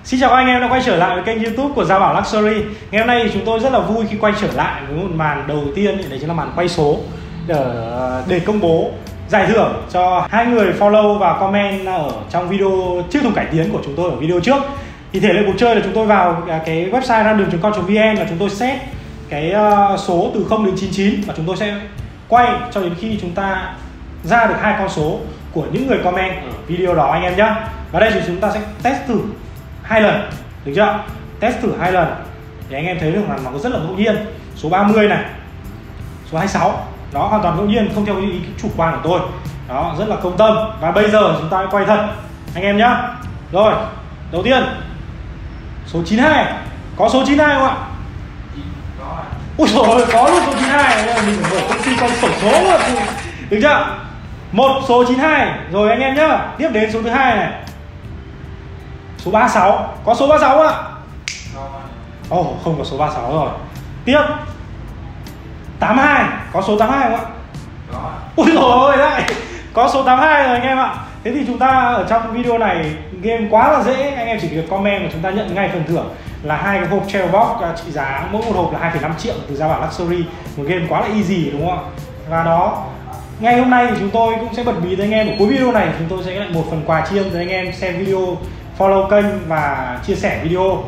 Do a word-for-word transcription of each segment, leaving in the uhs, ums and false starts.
Xin chào các anh em đã quay trở lại với kênh YouTube của Gia Bảo Luxury. Ngày hôm nay thì chúng tôi rất là vui khi quay trở lại với một màn đầu tiên, đấy chính là màn quay số để, để công bố giải thưởng cho hai người follow và comment ở trong video chiếc thùng cải tiến của chúng tôi ở video trước. Thì thể lệ cuộc chơi là chúng tôi vào cái website random chấm com chấm vn và chúng tôi set cái số từ không đến chín mươi chín và chúng tôi sẽ quay cho đến khi chúng ta ra được hai con số của những người comment ở video đó anh em nhé. Và đây thì chúng ta sẽ test thử hai lần, được chưa? Test thử hai lần để anh em thấy được là nó rất là ngẫu nhiên. Số ba mươi này, số hai mươi sáu, đó hoàn toàn ngẫu nhiên, không theo ý chủ quan của tôi. Đó, rất là công tâm. Và bây giờ chúng ta quay thật anh em nhá. Rồi, đầu tiên số chín mươi hai, có số chín mươi hai không ạ? Ui dồi ôi, có luôn số chín mươi hai. Mình phải mở công ty con sổ số luôn. Được chưa? Một số chín mươi hai. Rồi anh em nhá. Tiếp đến số thứ hai này, số ba mươi sáu, có số ba mươi sáu không ạ? Ồ, oh, không có số ba mươi sáu rồi. Tiếp tám mươi hai, có số tám mươi hai không ạ? Có. Ui dồi ôi, lại có số tám mươi hai rồi anh em ạ. Thế thì chúng ta ở trong video này game quá là dễ, anh em chỉ việc comment và chúng ta nhận ngay phần thưởng là hai cái hộp travel box trị giá mỗi một hộp là hai phẩy năm triệu từ Gia Bảo Luxury. Một game quá là easy đúng không ạ? Và đó, ngày hôm nay thì chúng tôi cũng sẽ bật mí tới anh em ở cuối video này, chúng tôi sẽ lại một phần quà chiên tới anh em xem video, follow kênh và chia sẻ video.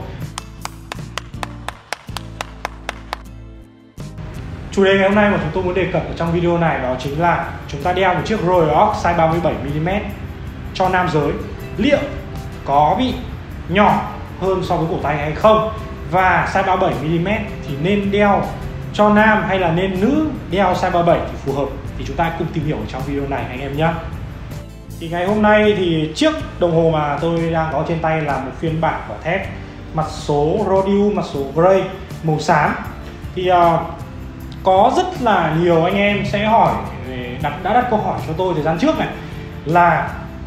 Chủ đề ngày hôm nay mà chúng tôi muốn đề cập ở trong video này đó chính là chúng ta đeo một chiếc Royal Oak size ba mươi bảy mi li mét cho nam giới liệu có bị nhỏ hơn so với cổ tay hay không, và size ba mươi bảy mi li mét thì nên đeo cho nam hay là nên nữ đeo size ba mươi bảy thì phù hợp, thì chúng ta cùng tìm hiểu ở trong video này anh em nhé. Thì ngày hôm nay thì chiếc đồng hồ mà tôi đang có trên tay là một phiên bản của thép mặt số rhodium, mặt số gray màu xám. Thì uh, có rất là nhiều anh em sẽ hỏi, đặt, đã đặt câu hỏi cho tôi thời gian trước này là uh,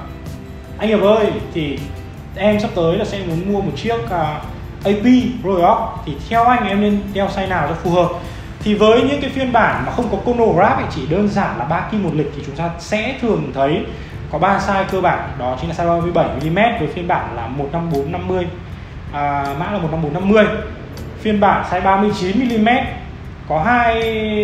anh Hiệp ơi, thì em sắp tới là sẽ muốn mua một chiếc uh, a pê Royal Oak, thì theo anh em nên đeo size nào cho phù hợp? Thì với những cái phiên bản mà không có chronograph ấy, chỉ đơn giản là ba kim một lịch, thì chúng ta sẽ thường thấy có ba size cơ bản, đó chính là size ba mươi bảy mi li mét với phiên bản là một năm bốn năm mươi, à, mã là một năm bốn năm mươi. Phiên bản size ba mươi chín mi li mét có hai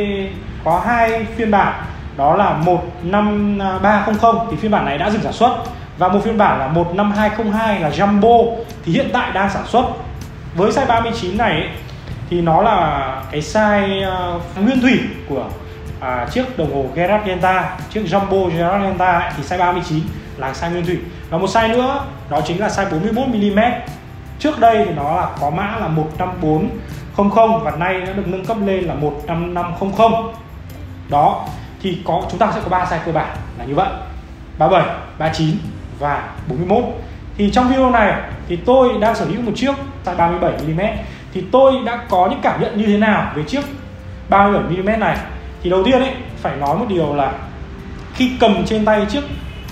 có hai phiên bản, đó là một năm ba không không thì phiên bản này đã dừng sản xuất, và một phiên bản là một năm hai không hai là Jumbo thì hiện tại đang sản xuất. Với size ba mươi chín này ấy, thì nó là cái size uh, nguyên thủy của uh, chiếc đồng hồ Gerard Delta, chiếc Jumbo Gerard Delta ấy, thì size ba mươi chín là size nguyên thủy. Và một size nữa đó chính là size bốn mươi mốt mi li mét. Trước đây thì nó là có mã là một năm bốn không không và nay đã được nâng cấp lên là một năm năm không không. Đó, thì có chúng ta sẽ có ba size cơ bản là như vậy: ba mươi bảy, ba mươi chín và bốn mươi mốt. Thì trong video này thì tôi đang sở hữu một chiếc size ba mươi bảy mi li mét. Thì tôi đã có những cảm nhận như thế nào về chiếc ba mươi bảy mi li mét này? Thì đầu tiên ấy, phải nói một điều là khi cầm trên tay chiếc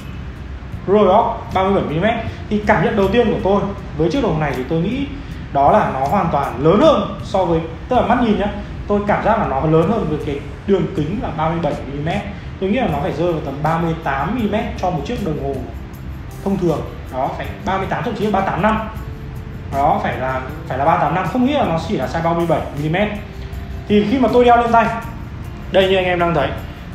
Royal Oak ba mươi bảy mi li mét thì cảm nhận đầu tiên của tôi với chiếc đồng hồ này thì tôi nghĩ đó là nó hoàn toàn lớn hơn so với, tức là mắt nhìn nhá, tôi cảm giác là nó lớn hơn với cái đường kính là ba mươi bảy mi li mét. Tôi nghĩ là nó phải rơi vào tầm ba mươi tám mi li mét cho một chiếc đồng hồ thông thường. Đó, phải ba mươi tám, thậm chí là ba mươi tám năm. Đó, phải là phải là ba mươi tám năm, không nghĩ là nó chỉ là size ba mươi bảy mi li mét. Thì khi mà tôi đeo lên tay, đây như anh em đang thấy,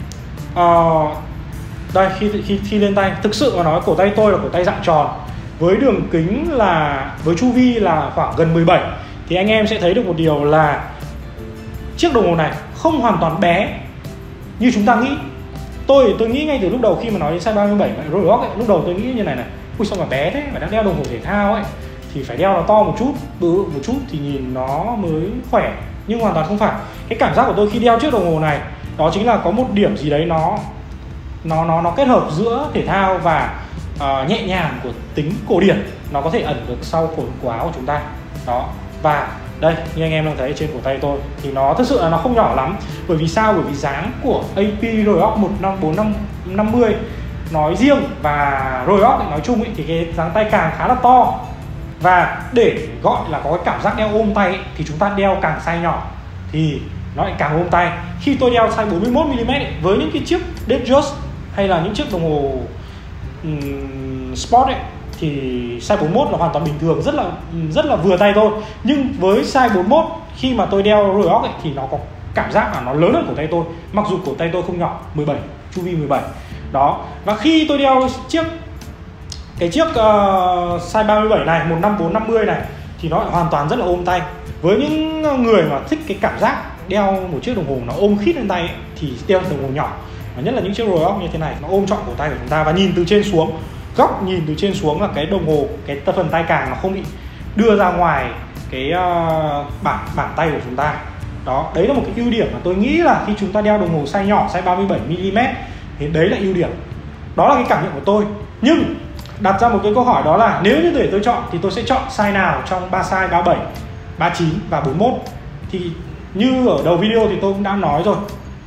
uh, đây khi, khi khi lên tay, thực sự mà nói cổ tay tôi là cổ tay dạng tròn với đường kính là với chu vi là khoảng gần mười bảy, thì anh em sẽ thấy được một điều là chiếc đồng hồ này không hoàn toàn bé như chúng ta nghĩ. Tôi tôi nghĩ ngay từ lúc đầu khi mà nói đến size ba mươi bảy Royal Oak ấy, lúc đầu tôi nghĩ như này này, ui sao mà bé thế, mà đang đeo đồng hồ thể thao ấy thì phải đeo nó to một chút, bự một chút thì nhìn nó mới khỏe, nhưng hoàn toàn không phải. Cái cảm giác của tôi khi đeo chiếc đồng hồ này đó chính là có một điểm gì đấy nó nó nó nó kết hợp giữa thể thao và uh, nhẹ nhàng của tính cổ điển, nó có thể ẩn được sau cổ của áo của chúng ta. Đó, và đây như anh em đang thấy trên cổ tay tôi thì nó thực sự là nó không nhỏ lắm. Bởi vì sao? Bởi vì dáng của a pê Royal Oak một năm bốn năm mươi nói riêng và Royal Oak nói chung ấy, thì cái dáng tay càng khá là to, và để gọi là có cái cảm giác đeo ôm tay ấy, thì chúng ta đeo càng size nhỏ thì nó lại càng ôm tay. Khi tôi đeo size bốn mươi mốt mi li mét ấy, với những cái chiếc Datejust hay là những chiếc đồng hồ um, sport ấy, thì size bốn mươi mốt là hoàn toàn bình thường, rất là rất là vừa tay thôi. Nhưng với size bốn mươi mốt khi mà tôi đeo Royal Oak ấy, thì nó có cảm giác là nó lớn hơn cổ tay tôi, mặc dù cổ tay tôi không nhỏ, mười bảy, chu vi mười bảy. Đó. Và khi tôi đeo chiếc cái chiếc uh, size ba mươi bảy này, một năm bốn năm mươi này, thì nó hoàn toàn rất là ôm tay. Với những người mà thích cái cảm giác đeo một chiếc đồng hồ nó ôm khít lên tay ấy, thì đeo đồng hồ nhỏ, và nhất là những chiếc Royal Oak như thế này, nó ôm trọn cổ tay của chúng ta. Và nhìn từ trên xuống, góc nhìn từ trên xuống là cái đồng hồ, cái phần tay càng nó không bị đưa ra ngoài cái uh, bản bản tay của chúng ta. Đó, đấy là một cái ưu điểm mà tôi nghĩ là khi chúng ta đeo đồng hồ size nhỏ, size ba mươi bảy mi li mét thì đấy là ưu điểm. Đó là cái cảm nhận của tôi. Nhưng đặt ra một cái câu hỏi, đó là nếu như để tôi chọn thì tôi sẽ chọn size nào trong ba size ba mươi bảy, ba mươi chín và bốn mươi mốt. Thì như ở đầu video thì tôi cũng đã nói rồi,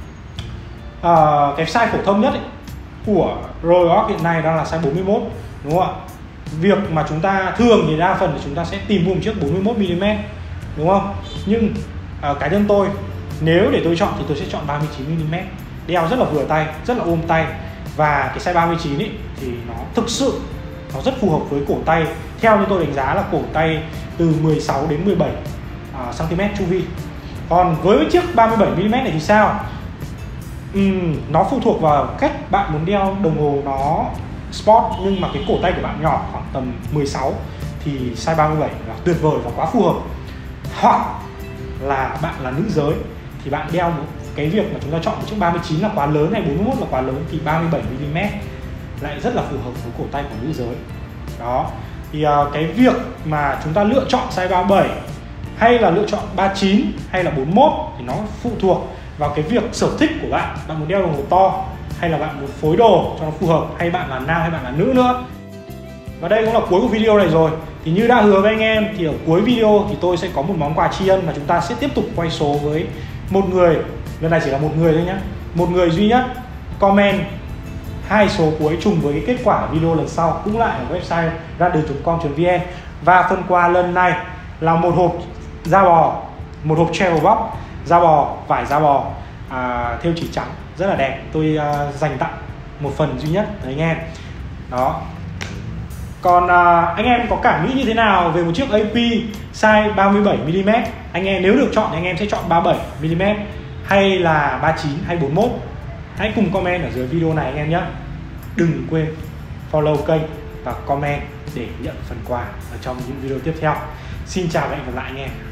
à, cái size phổ thông nhất ấy, của Royal Oak hiện nay đang là size bốn mươi mốt, đúng không ạ? Việc mà chúng ta thường thì đa phần thì chúng ta sẽ tìm mua một chiếc bốn mươi mốt mi li mét, đúng không? Nhưng à, cá nhân tôi, nếu để tôi chọn thì tôi sẽ chọn ba mươi chín mi li mét, đeo rất là vừa tay, rất là ôm tay. Và cái size ba mươi chín ấy thì nó thực sự nó rất phù hợp với cổ tay. Theo như tôi đánh giá là cổ tay từ mười sáu đến mười bảy uh, cm chu vi. Còn với chiếc ba mươi bảy mi li mét này thì sao? Uhm, nó phụ thuộc vào cách bạn muốn đeo đồng hồ nó sport, nhưng mà cái cổ tay của bạn nhỏ khoảng tầm mười sáu thì size ba mươi bảy là tuyệt vời và quá phù hợp. Hoặc là bạn là nữ giới thì bạn đeo một cái việc mà chúng ta chọn một chiếc ba mươi chín là quá lớn hay bốn mươi mốt là quá lớn, thì ba mươi bảy mi li mét lại rất là phù hợp với cổ tay của nữ giới. Đó, thì uh, cái việc mà chúng ta lựa chọn size ba mươi bảy hay là lựa chọn ba mươi chín hay là bốn mươi mốt thì nó phụ thuộc vào cái việc sở thích của bạn. Bạn muốn đeo đồng hồ to hay là bạn muốn phối đồ cho nó phù hợp, hay bạn là nam hay bạn là nữ nữa. Và đây cũng là cuối của video này rồi. Thì như đã hứa với anh em thì ở cuối video thì tôi sẽ có một món quà tri ân mà chúng ta sẽ tiếp tục quay số với một người. Lần này chỉ là một người thôi nhé, một người duy nhất comment hai số cuối trùng với cái kết quả video lần sau, cũng lại ở website random chấm com chấm vn. Và phần quà lần này là một hộp da bò, một hộp travel box da bò, vải da bò à, thêu chỉ trắng rất là đẹp. Tôi à, dành tặng một phần duy nhất đấy anh em. Đó. Còn à, anh em có cảm nghĩ như thế nào về một chiếc a pê size ba mươi bảy mi li mét? Anh em nếu được chọn thì anh em sẽ chọn ba mươi bảy mi li mét hay là ba mươi chín hay bốn mươi mốt? Hãy cùng comment ở dưới video này anh em nhé. Đừng quên follow kênh và comment để nhận phần quà ở trong những video tiếp theo. Xin chào và hẹn gặp lại anh em.